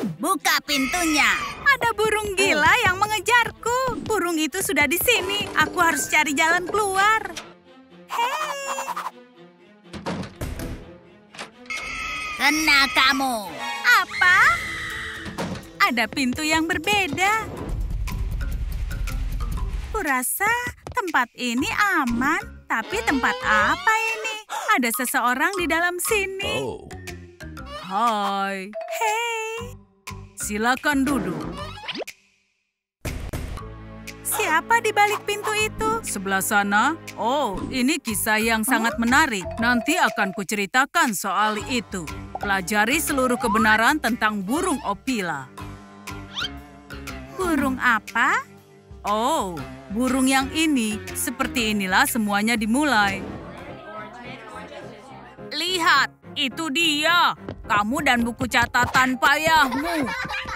Buka pintunya. Ada burung gila yang mengejarku. Burung itu sudah di sini. Aku harus cari jalan keluar. Hei. Kena kamu. Apa? Ada pintu yang berbeda. Kurasa tempat ini aman. Tapi tempat apa ini? Ada seseorang di dalam sini. Hai. Hei. Silakan duduk. Siapa di balik pintu itu? Sebelah sana. Oh, ini kisah yang sangat menarik. Nanti akan kuceritakan soal itu. Pelajari seluruh kebenaran tentang burung Opila. Burung apa? Oh, burung yang ini. Seperti inilah semuanya dimulai. Lihat, itu dia. Kamu dan buku catatan payahmu.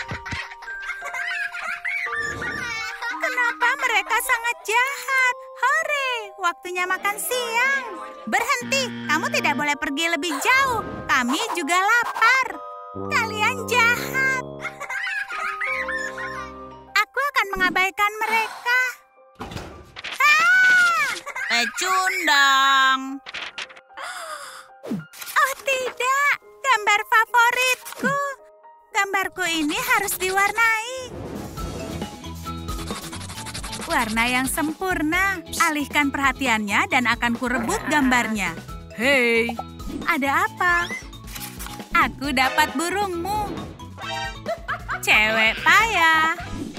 Kenapa mereka sangat jahat? Hore, waktunya makan siang. Berhenti, kamu tidak boleh pergi lebih jauh. Kami juga lapar. Kalian jahat. Aku akan mengabaikan mereka. Pecundang. Oh tidak, gambar favoritku. Gambarku ini harus diwarnai. Warna yang sempurna. Alihkan perhatiannya dan akan kurebut gambarnya. Hei, ada apa? Aku dapat burungmu. Cewek payah.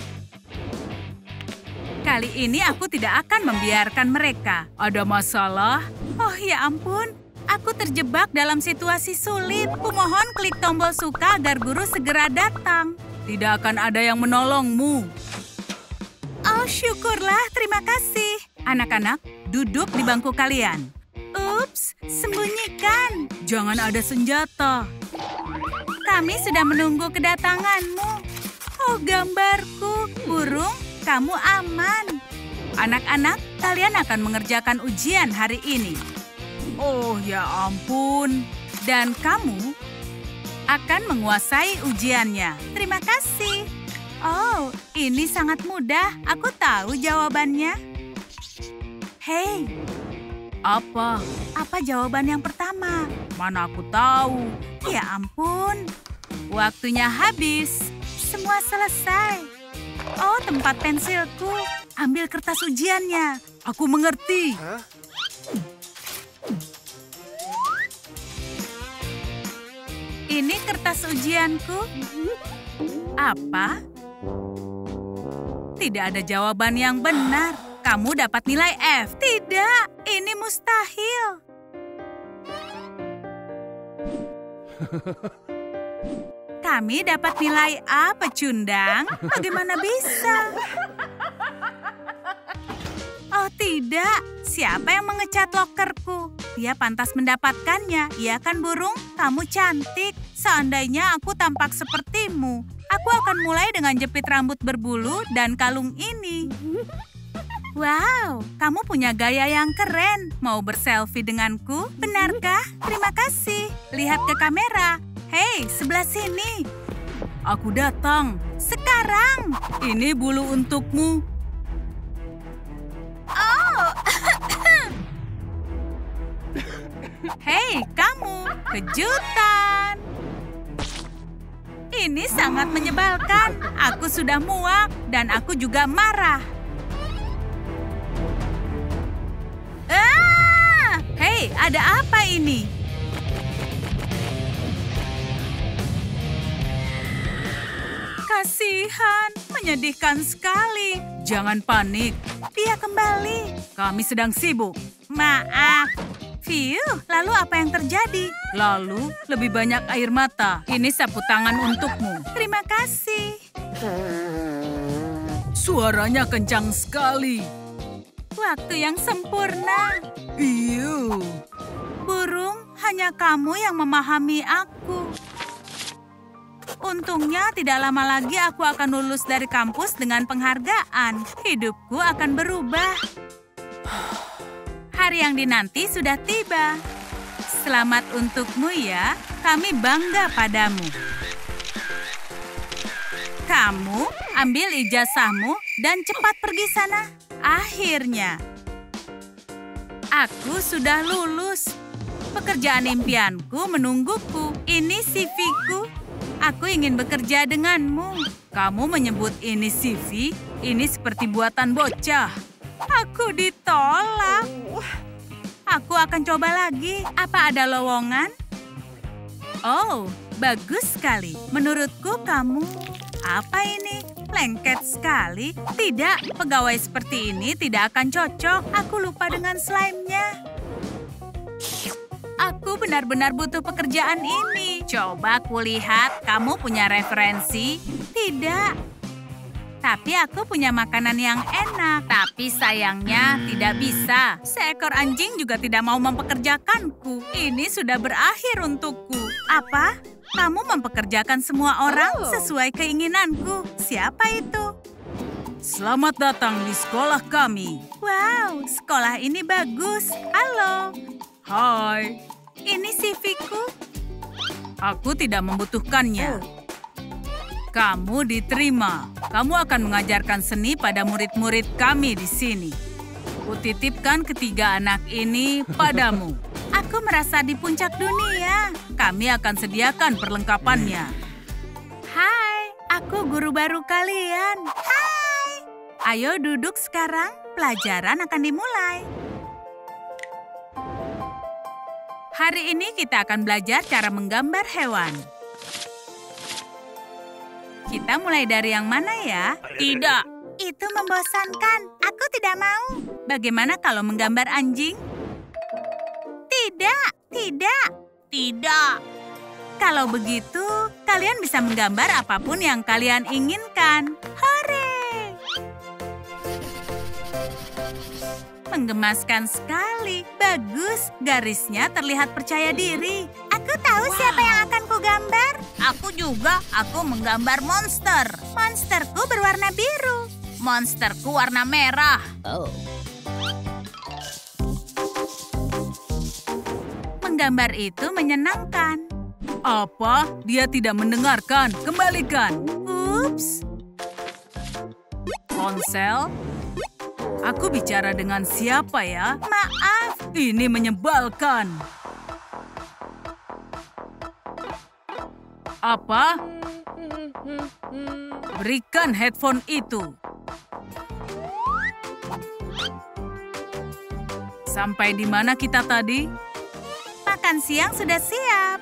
Kali ini aku tidak akan membiarkan mereka. Ada masalah? Oh ya ampun, aku terjebak dalam situasi sulit. Kumohon klik tombol suka agar guru segera datang. Tidak akan ada yang menolongmu. Oh, syukurlah. Terima kasih. Anak-anak, duduk di bangku kalian. Ups, sembunyikan. Jangan ada senjata. Kami sudah menunggu kedatanganmu. Oh, gambarku. Burung, kamu aman. Anak-anak, kalian akan mengerjakan ujian hari ini. Oh, ya ampun. Dan kamu akan menguasai ujiannya. Terima kasih. Oh, ini sangat mudah. Aku tahu jawabannya. Hei, apa? Apa jawaban yang pertama? Mana aku tahu. Ya ampun, waktunya habis. Semua selesai. Oh, tempat pensilku. Ambil kertas ujiannya. Aku mengerti. Ini kertas ujianku. Apa? Tidak ada jawaban yang benar. Kamu dapat nilai F. Tidak, ini mustahil. Kami dapat nilai A, pecundang. Bagaimana bisa? Oh tidak, siapa yang mengecat lokerku? Dia pantas mendapatkannya. Iya kan burung? Kamu cantik. Seandainya aku tampak sepertimu. Aku akan mulai dengan jepit rambut berbulu dan kalung ini. Wow, kamu punya gaya yang keren. Mau berselfie denganku? Benarkah? Terima kasih. Lihat ke kamera. Hei, sebelah sini. Aku datang. Sekarang. Ini bulu untukmu. Oh. Hei, kamu. Kejutan. Ini sangat menyebalkan. Aku sudah muak dan aku juga marah. Hei, ada apa ini? Kasihan, menyedihkan sekali. Jangan panik. Dia kembali. Kami sedang sibuk. Maaf. Fiu, lalu apa yang terjadi? Lalu, lebih banyak air mata. Ini sapu tangan untukmu. Terima kasih. Suaranya kencang sekali. Waktu yang sempurna. Fiu. Burung, hanya kamu yang memahami aku. Untungnya tidak lama lagi aku akan lulus dari kampus dengan penghargaan. Hidupku akan berubah. Hari yang dinanti sudah tiba. Selamat untukmu ya, kami bangga padamu. Kamu ambil ijazahmu dan cepat pergi sana. Akhirnya, aku sudah lulus. Pekerjaan impianku menungguku. Ini CV-ku. Aku ingin bekerja denganmu. Kamu menyebut ini CV? Ini seperti buatan bocah. Aku ditolak. Aku akan coba lagi. Apa ada lowongan? Oh, bagus sekali. Menurutku kamu... Apa ini? Lengket sekali. Tidak, pegawai seperti ini tidak akan cocok. Aku lupa dengan slime-nya. Aku benar-benar butuh pekerjaan ini. Coba kulihat, kamu punya referensi? Tidak. Tapi aku punya makanan yang enak. Tapi sayangnya tidak bisa. Seekor anjing juga tidak mau mempekerjakanku. Ini sudah berakhir untukku. Apa? Kamu mempekerjakan semua orang sesuai keinginanku. Siapa itu? Selamat datang di sekolah kami. Wow, sekolah ini bagus. Halo. Hai. Ini CV-ku. Aku tidak membutuhkannya. Kamu diterima. Kamu akan mengajarkan seni pada murid-murid kami di sini. Kutitipkan ketiga anak ini padamu. Aku merasa di puncak dunia. Kami akan sediakan perlengkapannya. Hai, aku guru baru kalian. Hai. Ayo duduk sekarang, pelajaran akan dimulai. Hari ini kita akan belajar cara menggambar hewan. Kita mulai dari yang mana ya? Tidak. Itu membosankan. Aku tidak mau. Bagaimana kalau menggambar anjing? Tidak, tidak, tidak. Kalau begitu, kalian bisa menggambar apapun yang kalian inginkan. Hore! Menggemaskan sekali. Bagus, garisnya terlihat percaya diri. Aku tahu siapa yang akan kugambar. Aku juga, aku menggambar monster. Monsterku berwarna biru. Monsterku warna merah. Menggambar itu menyenangkan. Apa? Dia tidak mendengarkan. Kembalikan. Ups. Ponsel? Aku bicara dengan siapa ya? Maaf. Ini menyebalkan. Apa? Berikan headphone itu. Sampai di mana kita tadi? Makan siang sudah siap.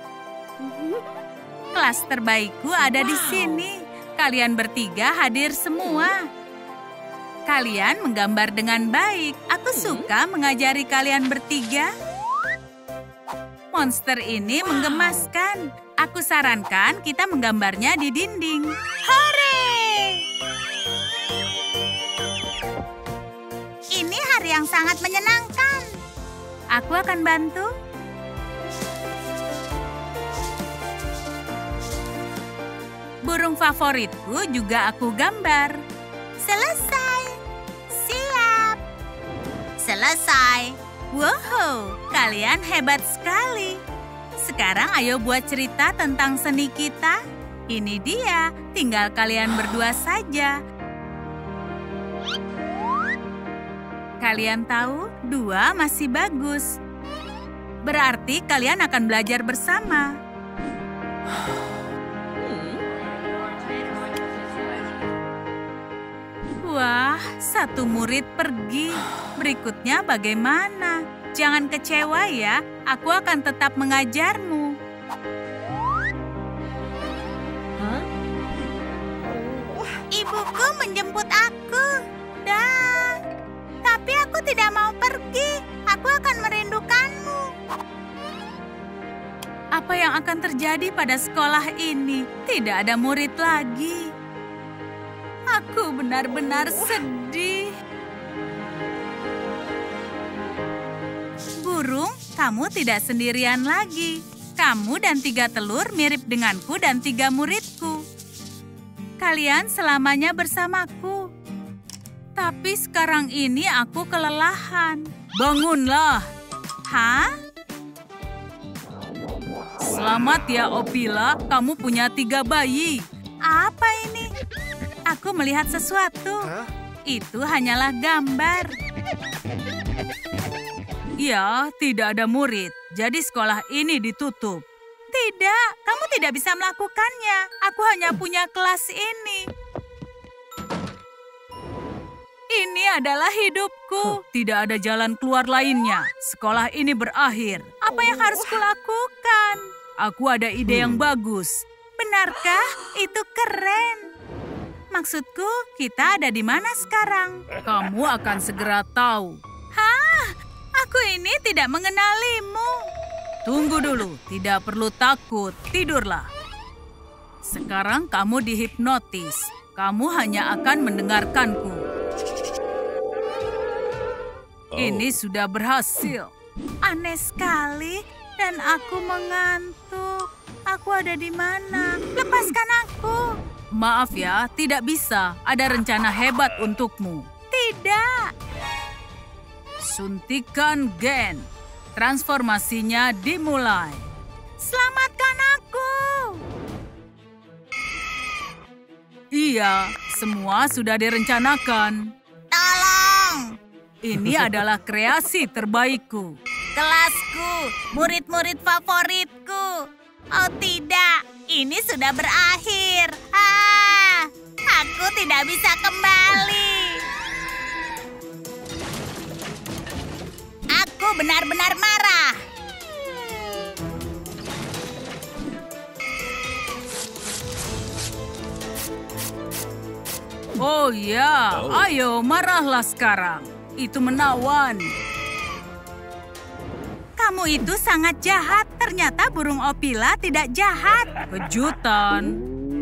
Kelas terbaikku ada di sini. Kalian bertiga hadir semua. Kalian menggambar dengan baik. Aku suka mengajari kalian bertiga. Monster ini menggemaskan. Aku sarankan kita menggambarnya di dinding. Hore! Ini hari yang sangat menyenangkan. Aku akan bantu. Burung favoritku juga aku gambar. Selesai. Siap. Selesai. Wow, kalian hebat sekali. Sekarang ayo buat cerita tentang seni kita. Ini dia, tinggal kalian berdua saja. Kalian tahu, 2 masih bagus. Berarti kalian akan belajar bersama. Wah, 1 murid pergi. Berikutnya bagaimana? Jangan kecewa ya, aku akan tetap mengajarmu. Ibuku menjemput aku. Tapi aku tidak mau pergi. Aku akan merindukanmu. Apa yang akan terjadi pada sekolah ini? Tidak ada murid lagi. Aku benar-benar sedih. Burung, kamu tidak sendirian lagi. Kamu dan 3 telur mirip denganku dan 3 muridku. Kalian selamanya bersamaku. Tapi sekarang ini aku kelelahan. Bangunlah. Hah? Selamat ya, Opila. Kamu punya 3 bayi. Apa ini? Aku melihat sesuatu. Itu hanyalah gambar. Ya, tidak ada murid. Jadi sekolah ini ditutup. Tidak, kamu tidak bisa melakukannya. Aku hanya punya kelas ini. Ini adalah hidupku. Tidak ada jalan keluar lainnya. Sekolah ini berakhir. Apa yang harus kulakukan? Aku ada ide yang bagus. Benarkah? Itu keren. Maksudku, kita ada di mana sekarang? Kamu akan segera tahu. Hah? Aku ini tidak mengenalimu. Tunggu dulu, tidak perlu takut. Tidurlah. Sekarang kamu dihipnotis. Kamu hanya akan mendengarkanku. Ini sudah berhasil. Aneh sekali dan aku mengantuk. Aku ada di mana? Lepaskan aku. Maaf ya, tidak bisa. Ada rencana hebat untukmu. Tidak. Suntikan gen. Transformasinya dimulai. Selamatkan aku. Iya, semua sudah direncanakan. Tolong. Ini adalah kreasi terbaikku. Kelasku, murid-murid favoritku. Oh tidak, ini sudah berakhir. Aku tidak bisa kembali. Aku benar-benar marah. Oh ya, ayo marahlah sekarang. Itu menawan. Kamu itu sangat jahat. Ternyata burung Opila tidak jahat. Kejutan.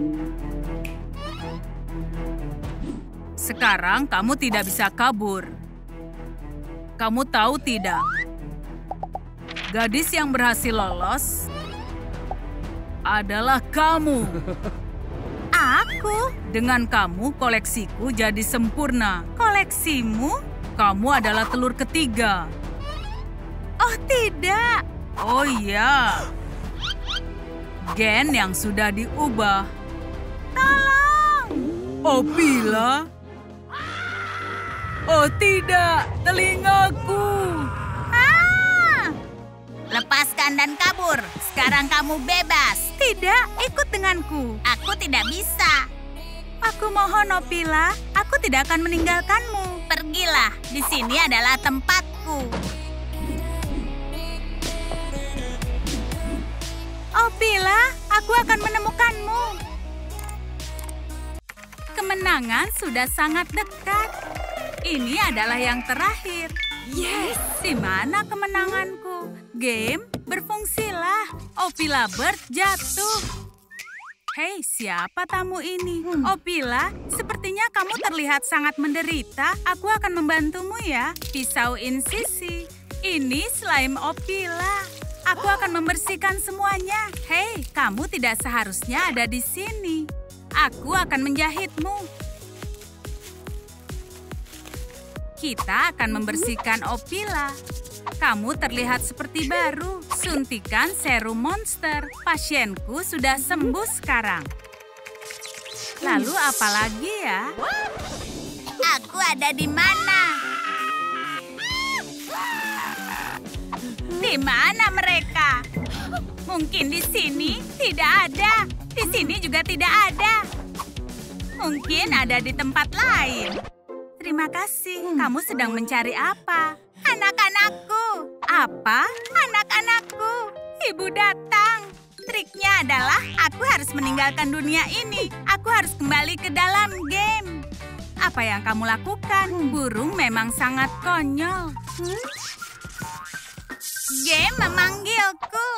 Sekarang kamu tidak bisa kabur. Kamu tahu tidak? Gadis yang berhasil lolos adalah kamu. Aku? Dengan kamu, koleksiku jadi sempurna. Koleksimu? Kamu adalah telur ketiga. Oh tidak. Oh iya. Gen yang sudah diubah. Tolong. Opila. Oh tidak, telingaku. Lepaskan dan kabur. Sekarang kamu bebas. Tidak, ikut denganku. Aku tidak bisa. Aku mohon, Opila. Aku tidak akan meninggalkanmu. Pergilah. Di sini adalah tempatku. Opila, aku akan menemukanmu. Kemenangan sudah sangat dekat. Ini adalah yang terakhir. Yes! Di mana kemenanganku? Game, berfungsilah. Opila Bird jatuh. Hei, siapa tamu ini? Opila, sepertinya kamu terlihat sangat menderita. Aku akan membantumu ya. Pisau insisi. Ini slime Opila. Aku akan membersihkan semuanya. Hei, kamu tidak seharusnya ada di sini. Aku akan menjahitmu. Kita akan membersihkan Opila. Kamu terlihat seperti baru. Suntikan serum monster. Pasienku sudah sembuh sekarang. Lalu apa lagi ya? Aku ada di mana? Di mana mereka? Mungkin di sini tidak ada. Di sini juga tidak ada. Mungkin ada di tempat lain. Terima kasih. Kamu sedang mencari apa? Anak-anakku. Apa? Anak-anakku. Ibu datang. Triknya adalah aku harus meninggalkan dunia ini. Aku harus kembali ke dalam game. Apa yang kamu lakukan? Burung memang sangat konyol. Game memanggilku.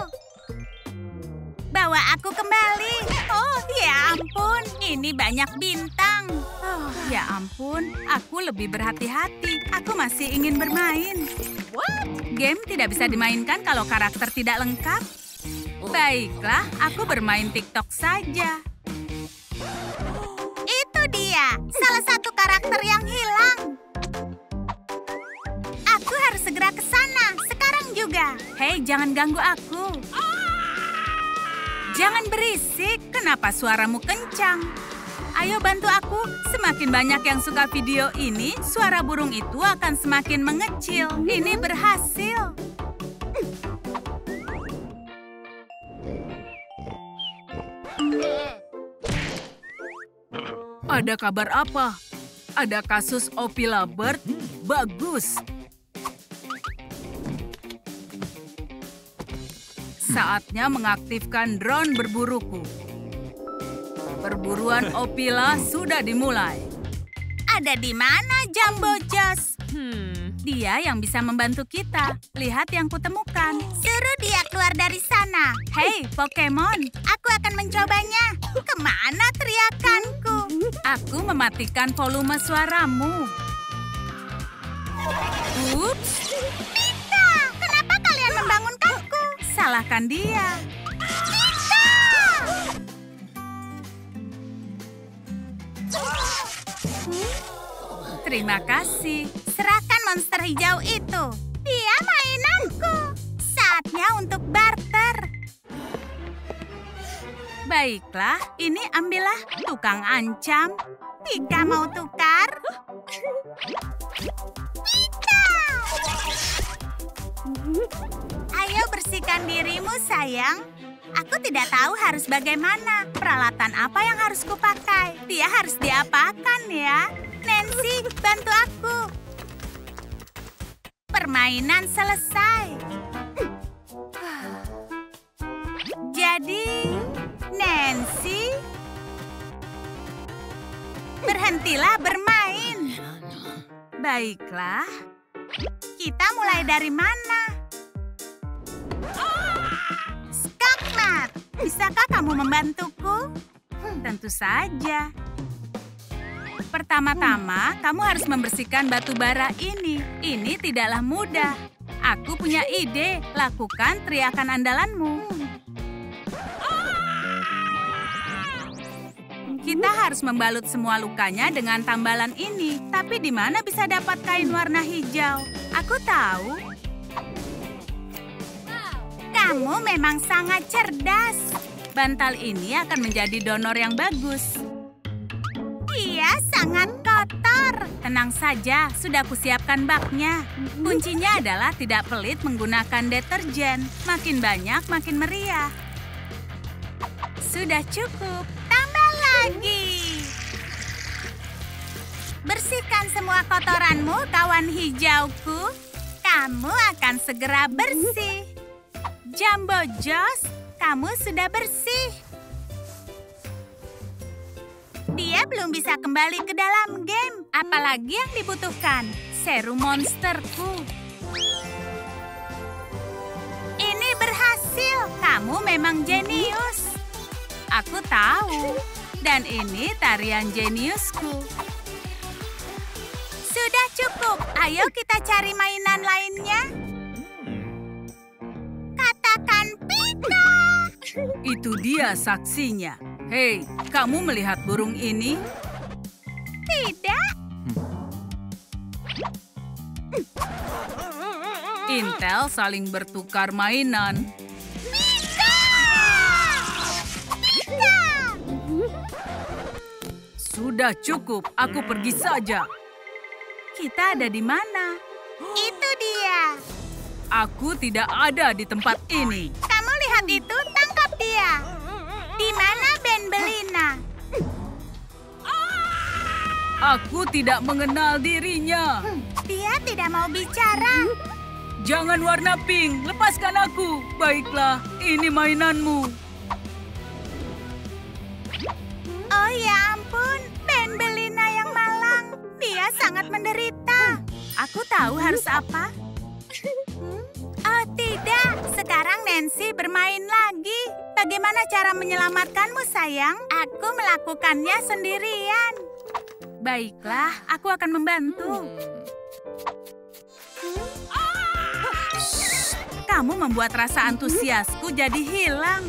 Bawa aku kembali. Oh, ya ampun. Ini banyak bintang. Oh, ya ampun. Aku lebih berhati-hati. Aku masih ingin bermain. Game tidak bisa dimainkan kalau karakter tidak lengkap. Baiklah, aku bermain TikTok saja. Itu dia. Salah satu karakter yang hilang. Aku harus segera ke sana. Sekarang juga. Hei, jangan ganggu aku. Jangan berisik, kenapa suaramu kencang? Ayo bantu aku, semakin banyak yang suka video ini, suara burung itu akan semakin mengecil. Ini berhasil. Ada kabar apa? Ada kasus Opila Bird? Bagus. Saatnya mengaktifkan drone berburuku. Perburuan Opila sudah dimulai. Ada di mana Jumbo Josh? Dia yang bisa membantu kita. Lihat yang kutemukan. Suruh dia keluar dari sana. Hei, Pokemon, aku akan mencobanya. Kemana teriakanku? Aku mematikan volume suaramu. Ups. Pika, kenapa kalian membangunkanku? Salahkan dia. Pika! Terima kasih. Serahkan monster hijau itu. Dia mainanku. Saatnya untuk barter. Baiklah, ini ambillah tukang ancam. Pika mau tukar? Pika! Ayo bersihkan dirimu, sayang. Aku tidak tahu harus bagaimana. Peralatan apa yang harus kupakai? Dia harus diapakan ya? Nancy, bantu aku. Permainan selesai. Jadi, Nancy, berhentilah bermain. Baiklah, kita mulai dari mana? Skakmat, bisakah kamu membantuku? Tentu saja. Pertama-tama, kamu harus membersihkan batu bara ini. Ini tidaklah mudah. Aku punya ide. Lakukan teriakan andalanmu. Kita harus membalut semua lukanya dengan tambalan ini. Tapi di mana bisa dapat kain warna hijau? Aku tahu. Kamu memang sangat cerdas. Bantal ini akan menjadi donor yang bagus. Dia sangat kotor. Tenang saja, sudah kusiapkan baknya. Kuncinya adalah tidak pelit menggunakan deterjen. Makin banyak, makin meriah. Sudah cukup. Tambah lagi. Bersihkan semua kotoranmu, kawan hijauku. Kamu akan segera bersih. Jumbo Josh, kamu sudah bersih. Dia belum bisa kembali ke dalam game. Apalagi yang dibutuhkan? Serum monsterku. Ini berhasil. Kamu memang jenius. Aku tahu. Dan ini tarian jeniusku. Sudah cukup. Ayo kita cari mainan lainnya. Katakan Pika. Itu dia saksinya. Hei, kamu melihat burung ini? Tidak. Intel saling bertukar mainan. Pika! Pika! Sudah cukup, aku pergi saja. Kita ada di mana? Itu dia. Aku tidak ada di tempat ini. Kamu lihat itu, tangkap dia. Di mana Benbelina? Aku tidak mengenal dirinya. Dia tidak mau bicara. Jangan warna pink, lepaskan aku. Baiklah, ini mainanmu. Oh ya ampun, Benbelina yang malang. Dia sangat menderita. Aku tahu harus apa. Oh tidak, sekarang Nancy bermain lagi. Bagaimana cara menyelamatkanmu, sayang? Aku melakukannya sendirian. Baiklah, aku akan membantu. Kamu membuat rasa antusiasku jadi hilang.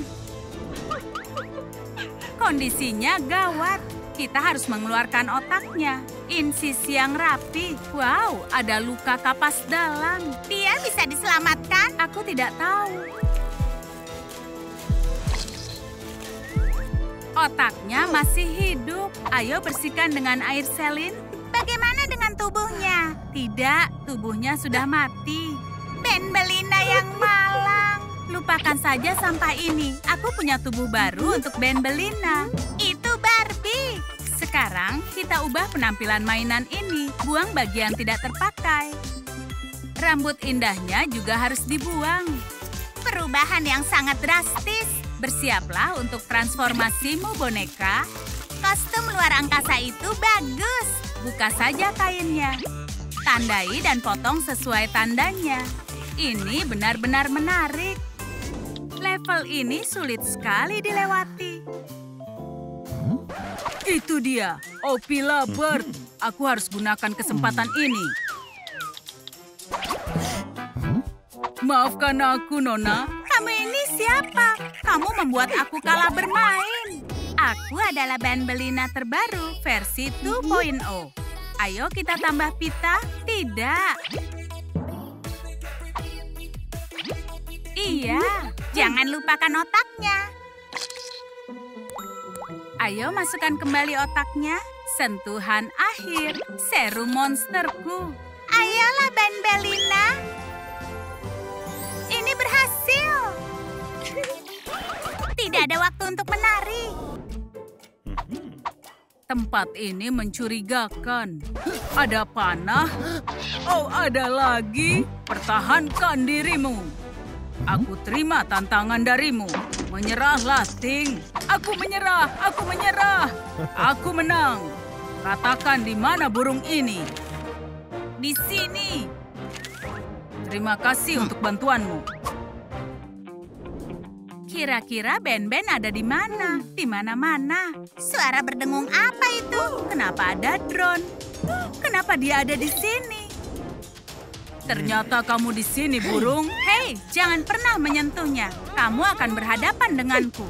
Kondisinya gawat. Kita harus mengeluarkan otaknya. Insisi yang rapi. Wow, ada luka kapas dalam. Dia bisa diselamatkan? Aku tidak tahu. Otaknya masih hidup. Ayo bersihkan dengan air selin. Bagaimana dengan tubuhnya? Tidak, tubuhnya sudah mati. Benbelina yang malang. Lupakan saja sampah ini. Aku punya tubuh baru untuk Benbelina. Itu Barbie. Sekarang kita ubah penampilan mainan ini. Buang bagian tidak terpakai. Rambut indahnya juga harus dibuang. Perubahan yang sangat drastis. Bersiaplah untuk transformasimu, boneka. Kostum luar angkasa itu bagus. Buka saja kainnya. Tandai dan potong sesuai tandanya. Ini benar-benar menarik. Level ini sulit sekali dilewati. Itu dia, Opila Bird. Aku harus gunakan kesempatan ini. Maafkan aku, Nona. Kamu ini siapa? Kamu membuat aku kalah bermain. Aku adalah Benbelina terbaru, versi 2.0. Ayo kita tambah pita. Tidak. Iya, jangan lupakan otaknya. Ayo masukkan kembali otaknya. Sentuhan akhir, serum monsterku. Ayolah, Benbelina. Ini berhasil. Tidak ada waktu untuk menari. Tempat ini mencurigakan. Ada panah. Oh, ada lagi. Pertahankan dirimu. Aku terima tantangan darimu. Menyerahlah, Ting. Aku menyerah. Aku menyerah. Aku menang. Katakan di mana burung ini? Di sini. Terima kasih untuk bantuanmu. Kira-kira Ben-Ben ada di mana? Di mana-mana. Suara berdengung apa itu? Kenapa ada drone? Kenapa dia ada di sini? Ternyata kamu di sini, burung. Hei, jangan pernah menyentuhnya. Kamu akan berhadapan denganku.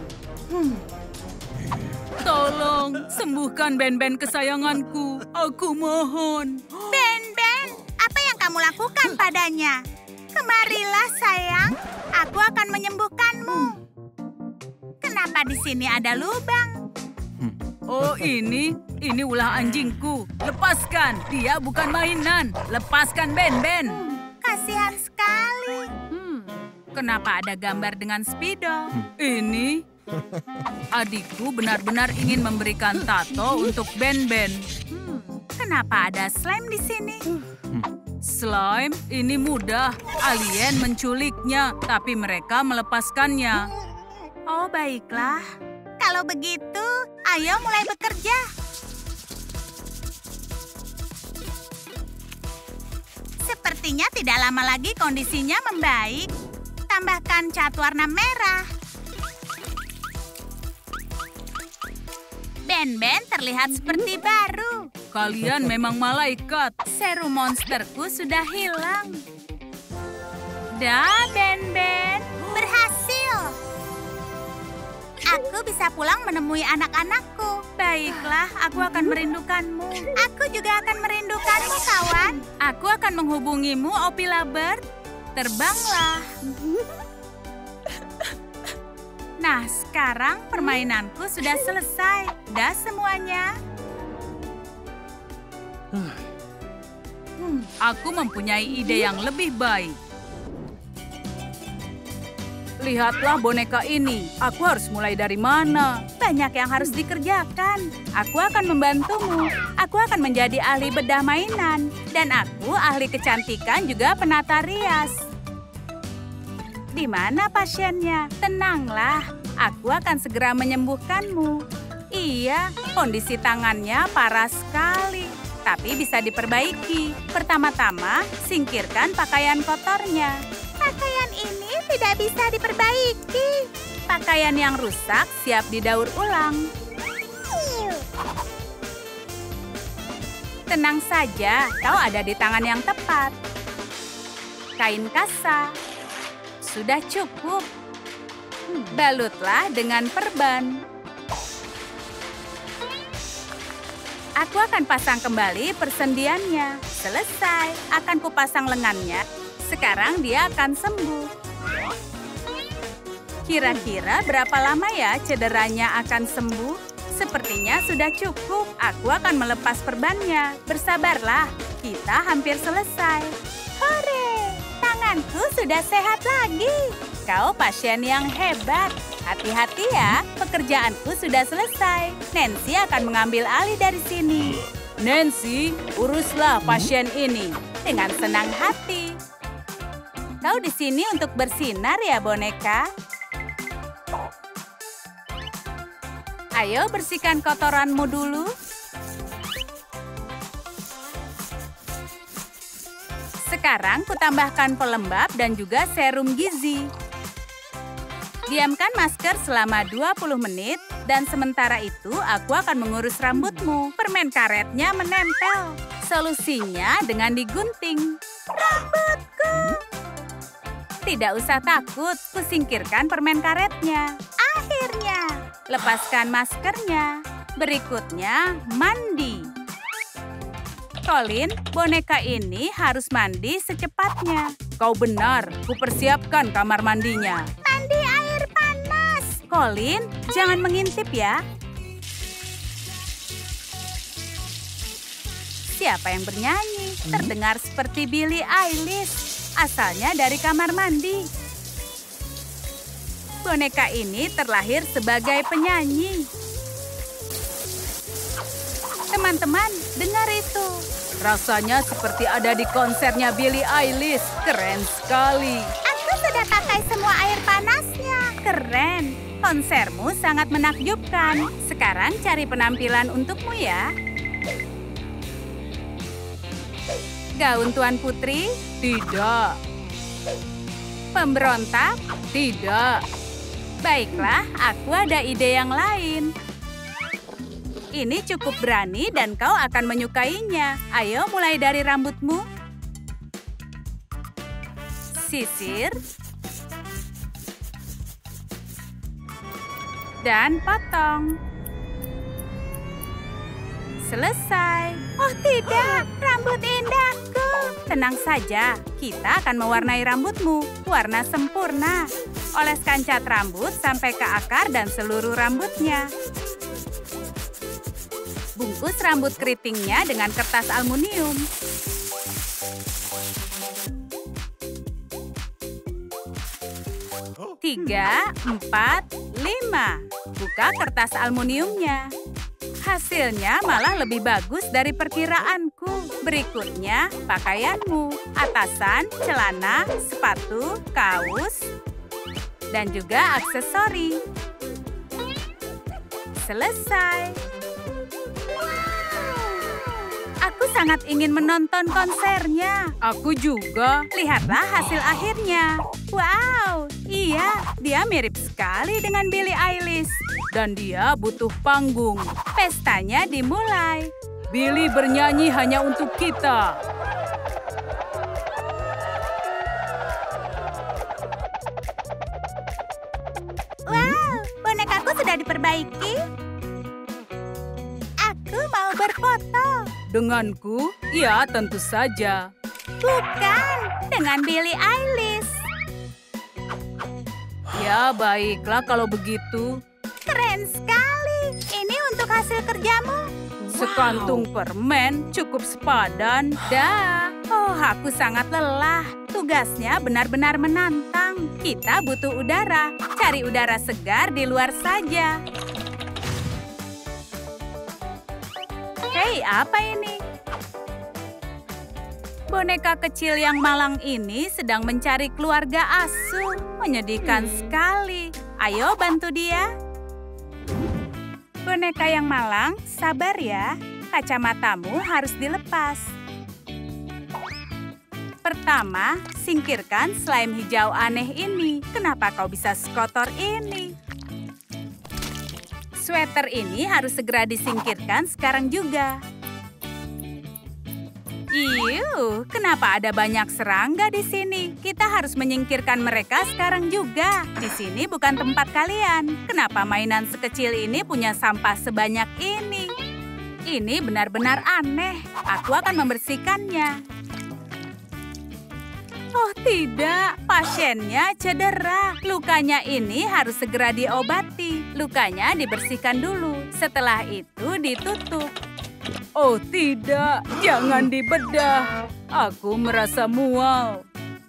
Tolong, sembuhkan Ben-Ben kesayanganku. Aku mohon. Ben-Ben, apa yang kamu lakukan padanya? Kemarilah, sayang. Aku akan menyembuhkanmu. Kenapa di sini ada lubang? Oh, ini ulah anjingku. Lepaskan, dia bukan mainan. Lepaskan Ben-Ben. Kasihan sekali. Kenapa ada gambar dengan spidol? Ini adikku benar-benar ingin memberikan tato untuk Ben-Ben. Kenapa ada slime di sini? Slime, ini mudah. Alien menculiknya, tapi mereka melepaskannya. Oh, baiklah. Kalau begitu, ayo mulai bekerja. Sepertinya tidak lama lagi kondisinya membaik. Tambahkan cat warna merah. Ben-Ben terlihat seperti baru. Kalian memang malaikat. Serum monsterku sudah hilang. Dah, Ben-Ben. Berhasil. Aku bisa pulang menemui anak-anakku. Baiklah, aku akan merindukanmu. Aku juga akan merindukanmu, kawan. Aku akan menghubungimu, Opila Bird. Terbanglah. Nah, sekarang permainanku sudah selesai. Dah semuanya. Aku mempunyai ide yang lebih baik. Lihatlah boneka ini. Aku harus mulai dari mana? Banyak yang harus dikerjakan. Aku akan membantumu. Aku akan menjadi ahli bedah mainan. Dan aku ahli kecantikan juga penata rias. Di mana pasiennya? Tenanglah. Aku akan segera menyembuhkanmu. Iya, kondisi tangannya parah sekali. Tapi bisa diperbaiki. Pertama-tama, singkirkan pakaian kotornya. Pakaian ini tidak bisa diperbaiki. Pakaian yang rusak siap didaur ulang. Tenang saja, kau ada di tangan yang tepat. Kain kasa. Sudah cukup. Balutlah dengan perban. Aku akan pasang kembali persendiannya. Selesai. Akan kupasang lengannya. Sekarang dia akan sembuh. Kira-kira berapa lama ya cederanya akan sembuh? Sepertinya sudah cukup. Aku akan melepas perbannya. Bersabarlah, kita hampir selesai. Hore! Tanganku sudah sehat lagi. Kau pasien yang hebat. Hati-hati ya, pekerjaanku sudah selesai. Nancy akan mengambil alih dari sini. Nancy, uruslah pasien ini dengan senang hati. Kau di sini untuk bersinar ya, boneka? Ayo bersihkan kotoranmu dulu. Sekarang kutambahkan pelembab dan juga serum gizi. Diamkan masker selama 20 menit dan sementara itu aku akan mengurus rambutmu. Permen karetnya menempel. Solusinya dengan digunting. Rambutku! Tidak usah takut, kusingkirkan permen karetnya. Akhirnya, lepaskan maskernya. Berikutnya, mandi. Colin, boneka ini harus mandi secepatnya. Kau benar, kupersiapkan kamar mandinya. Mandi air panas. Colin, jangan mengintip ya. Siapa yang bernyanyi? Terdengar seperti Billie Eilish. Asalnya dari kamar mandi. Boneka ini terlahir sebagai penyanyi. Teman-teman, dengar itu. Rasanya seperti ada di konsernya Billie Eilish. Keren sekali. Aku sudah pakai semua air panasnya. Keren. Konsermu sangat menakjubkan. Sekarang cari penampilan untukmu ya. Gaun Tuan Putri? Tidak. Pemberontak? Tidak. Baiklah, aku ada ide yang lain. Ini cukup berani dan kau akan menyukainya. Ayo mulai dari rambutmu. Sisir. Dan potong. Selesai. Oh tidak, rambut indahku. Tenang saja, kita akan mewarnai rambutmu. Warna sempurna. Oleskan cat rambut sampai ke akar dan seluruh rambutnya. Bungkus rambut keritingnya dengan kertas aluminium. Tiga, 4, 5. Buka kertas aluminiumnya. Hasilnya malah lebih bagus dari perkiraanku. Berikutnya, pakaianmu. Atasan, celana, sepatu, kaos, dan juga aksesori. Selesai. Aku sangat ingin menonton konsernya. Aku juga. Lihatlah hasil akhirnya. Wow, iya, dia mirip sekali dengan Billie Eilish. Dan dia butuh panggung. Pestanya dimulai. Billie bernyanyi hanya untuk kita. Wow, bonekaku sudah diperbaiki. Aku mau berfoto. Denganku? Ya, tentu saja. Bukan, dengan Billie Eilish. Ya, baiklah kalau begitu. Keren sekali. Ini untuk hasil kerjamu. Sekantung permen, cukup sepadan. Dah. Oh, aku sangat lelah. Tugasnya benar-benar menantang. Kita butuh udara. Cari udara segar di luar saja. Hei, apa ini? Boneka kecil yang malang ini sedang mencari keluarga asuh. Menyedihkan sekali. Ayo bantu dia. Boneka yang malang, sabar ya. Kacamatamu harus dilepas. Pertama, singkirkan slime hijau aneh ini. Kenapa kau bisa sekotor ini? Sweater ini harus segera disingkirkan sekarang juga. Iuh, kenapa ada banyak serangga di sini? Kita harus menyingkirkan mereka sekarang juga. Di sini bukan tempat kalian. Kenapa mainan sekecil ini punya sampah sebanyak ini? Ini benar-benar aneh. Aku akan membersihkannya. Oh tidak, pasiennya cedera. Lukanya ini harus segera diobati. Lukanya dibersihkan dulu. Setelah itu ditutup. Oh tidak, jangan dibedah. Aku merasa mual.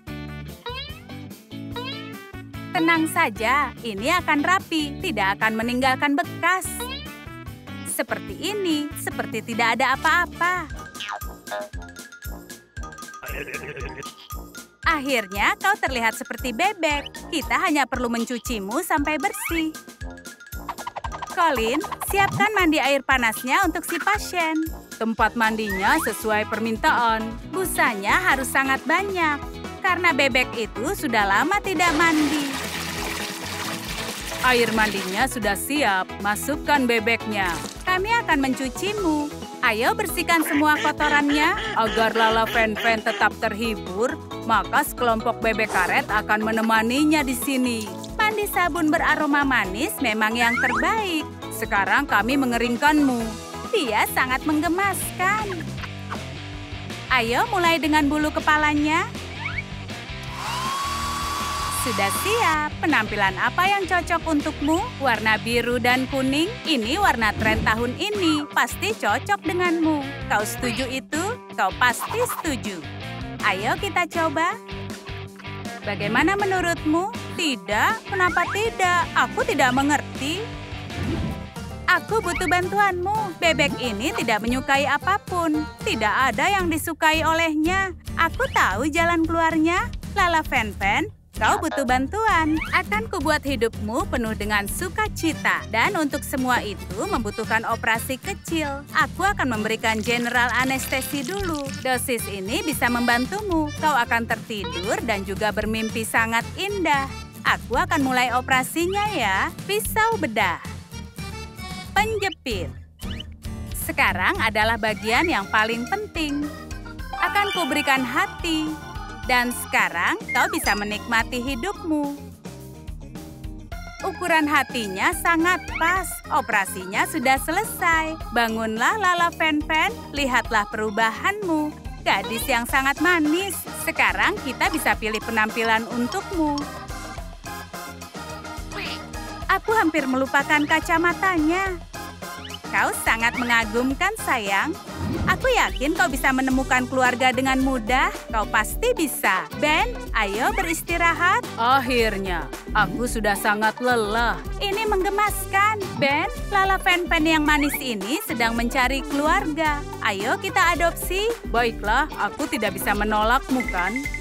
Tenang saja, ini akan rapi, tidak akan meninggalkan bekas. Seperti ini, seperti tidak ada apa-apa. Akhirnya kau terlihat seperti bebek. Kita hanya perlu mencucimu sampai bersih. Colin, siapkan mandi air panasnya untuk si pasien. Tempat mandinya sesuai permintaan. Busanya harus sangat banyak, karena bebek itu sudah lama tidak mandi. Air mandinya sudah siap, masukkan bebeknya. Kami akan mencucimu. Ayo bersihkan semua kotorannya. Agar Lala Fen-Fen tetap terhibur, maka sekelompok bebek karet akan menemaninya di sini. Mandi sabun beraroma manis memang yang terbaik. Sekarang kami mengeringkanmu. Dia sangat menggemaskan. Ayo mulai dengan bulu kepalanya. Sudah siap. Penampilan apa yang cocok untukmu? Warna biru dan kuning? Ini warna tren tahun ini. Pasti cocok denganmu. Kau setuju itu? Kau pasti setuju. Ayo kita coba. Bagaimana menurutmu? Tidak? Kenapa tidak? Aku tidak mengerti. Aku butuh bantuanmu. Bebek ini tidak menyukai apapun. Tidak ada yang disukai olehnya. Aku tahu jalan keluarnya. Lala Fen-Fen, kau butuh bantuan. Akan kubuat hidupmu penuh dengan sukacita. Dan untuk semua itu membutuhkan operasi kecil. Aku akan memberikan general anestesi dulu. Dosis ini bisa membantumu. Kau akan tertidur dan juga bermimpi sangat indah. Aku akan mulai operasinya ya. Pisau bedah. Penjepit. Sekarang adalah bagian yang paling penting. Akan kuberikan hati. Dan sekarang kau bisa menikmati hidupmu. Ukuran hatinya sangat pas. Operasinya sudah selesai. Bangunlah Lala Fen-Fen, lihatlah perubahanmu. Gadis yang sangat manis. Sekarang kita bisa pilih penampilan untukmu. Aku hampir melupakan kacamatanya. Kau sangat mengagumkan, sayang. Aku yakin kau bisa menemukan keluarga dengan mudah. Kau pasti bisa. Ben, ayo beristirahat. Akhirnya, aku sudah sangat lelah. Ini menggemaskan. Ben, Lala Fen-Fen yang manis ini sedang mencari keluarga. Ayo kita adopsi. Baiklah, aku tidak bisa menolakmu kan?